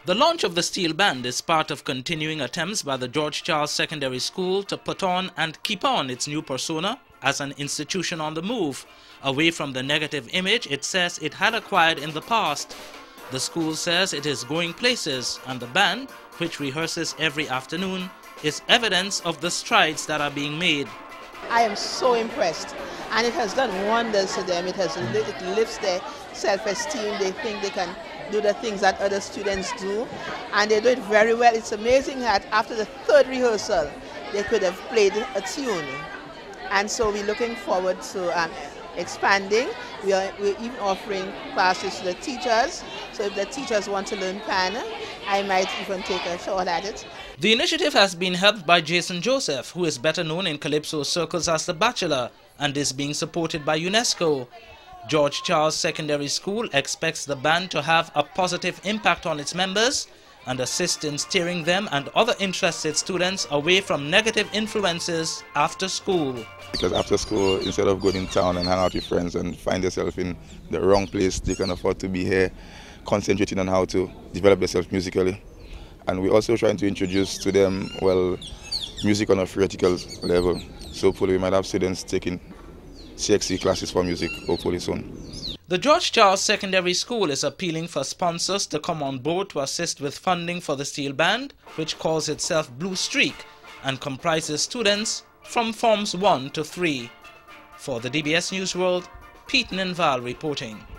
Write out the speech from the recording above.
The launch of the steel band is part of continuing attempts by the George Charles Secondary School to put on and keep on its new persona as an institution on the move, away from the negative image it says it had acquired in the past. The school says it is going places, and the band, which rehearses every afternoon, is evidence of the strides that are being made. I am so impressed, and it has done wonders to them. It lifts their self-esteem. They think they can do the things that other students do, and they do it very well. It's amazing that after the third rehearsal, they could have played a tune. And so we're looking forward to expanding. We're even offering classes to the teachers. So if the teachers want to learn piano, I might even take a shot at it. The initiative has been helped by Jason Joseph, who is better known in calypso circles as the Bachelor, and is being supported by UNESCO. George Charles Secondary School expects the band to have a positive impact on its members and assist in steering them and other interested students away from negative influences after school. Because after school, instead of going in town and hang out with friends and find yourself in the wrong place, they can afford to be here concentrating on how to develop themselves musically. And we're also trying to introduce to them, well, music on a theoretical level. So hopefully we might have students taking CXC classes for music, hopefully soon. The George Charles Secondary School is appealing for sponsors to come on board to assist with funding for the steel band, which calls itself Blue Streak and comprises students from Forms 1 to 3. For the DBS News World, Pete Ninval reporting.